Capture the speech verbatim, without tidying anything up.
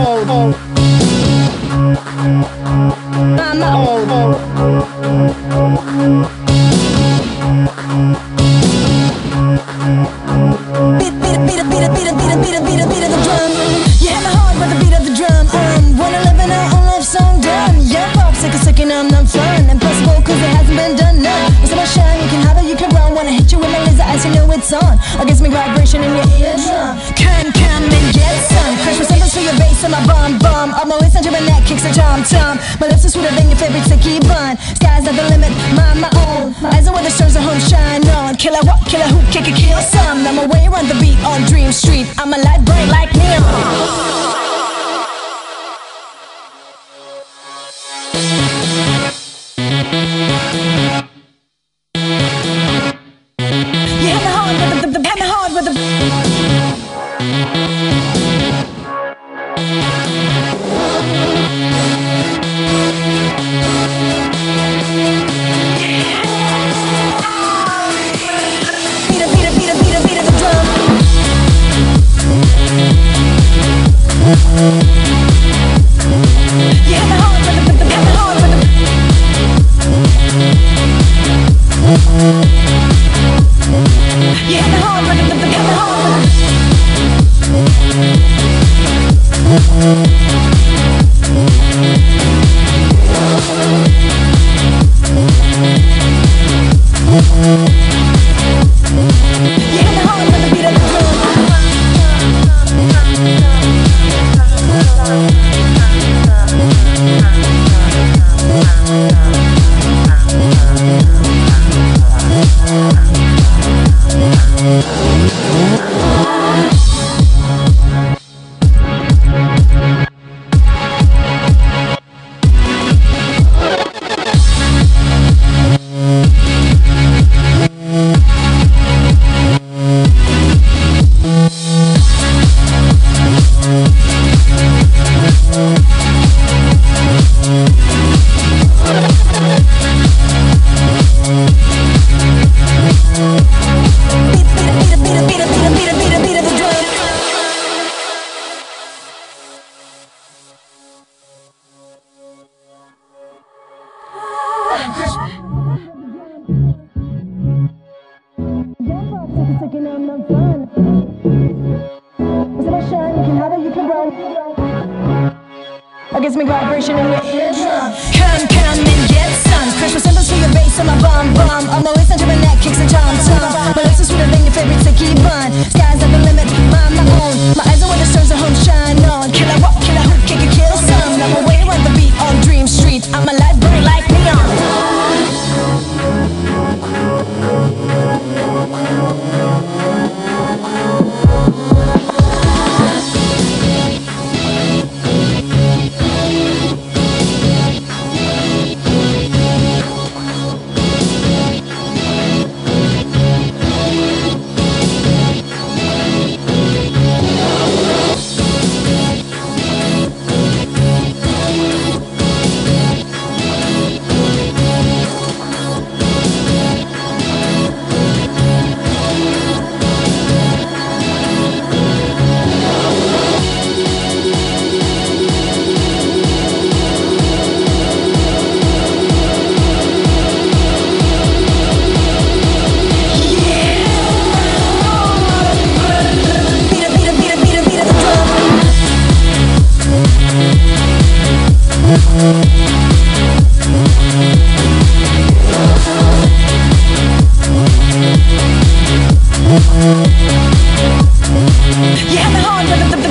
old. Mama old. Beat, beat, beat, beat, beat, beat, beat, beat, beat, beat of the drum. You hit my heart with the beat of the drum. Um, wanna live in our own life song done. Yeah, pop, sick of sick and I'm not fun. Impossible cause it hasn't been done, no. It's about shine, you can have it, you can run. Wanna hit you with my laser eyes, you know it's on. I guess me vibration in your eardrum. Come, come and get some. Crash with cymbals for your bass and my bomb, bomb. I'm always under my neck, kicks a tom, tom. My lips are sweeter than your favorite sticky bun. Sky's not the limit, mind my own. My eyes are where the stars at home shine on. Killer what, killer who, kick it, kill some. I'm away around the beat on Dream Street. I'm a light bright like neon. I guess make vibration in your eardrum. Come, come and get some. Crash with cymbals for your bass and my bomb, bomb. I'm always under my neck, kicks a tom, tom. My lips are sweeter than your favorite sticky bun. Sky's not the limit, mind my own. My eyes are where the stars at home shine on. Killer what, killer who, kick it, kill some. I'm away around the beat on Dream Street. I'm a light bright like neon. Yeah, the horn, the, the, the